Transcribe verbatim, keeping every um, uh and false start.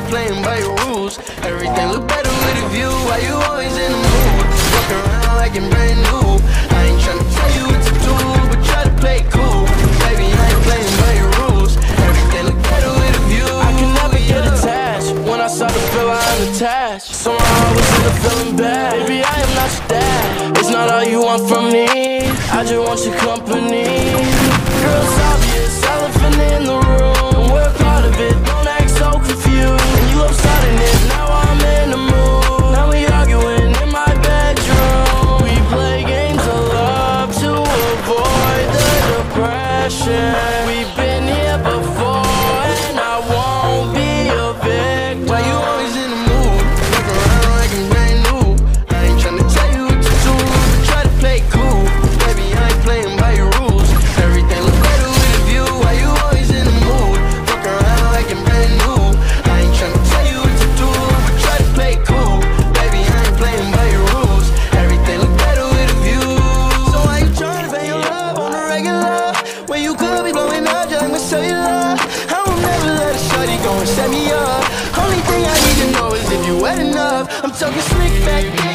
ain't playing by your rules. Everything look better with a view. Why you always in the mood? Walk around like you're brand new. I ain't tryna tell you what to do, but try to play it cool. Baby, I ain't playing by your rules. Everything look better with a view. I can never get attached. When I start to feel I'm attached, somehow I was still feeling bad. Baby, I am not your dad. It's not all you want from me, I just want your company. Girl, it's obvious, elephant in the room. We're part of it, don't act so confused. And you love starting it, now I'm in the mood. Now we arguing in my bedroom. We play games of love to avoid the depression. We've been here before and I won't be a victim. Why you always in the mood? Walk around like I'm brand new. I ain't tryna tell you what to do, but try to play it cool. Baby, I ain't playing by your rules. Everything look better with a view. Why you always in the mood? Walk around like I'm brand new. I ain't tryna tell you what to do, but try to play it cool. Baby, I ain't playing by your rules. Everything look better with a view. So why you tryna pay your love on the regular when you could be blowing up just like my cellular? I will never let a shorty go and set me up. Only thing I need to know is if you wet enough. I'm talking slick back.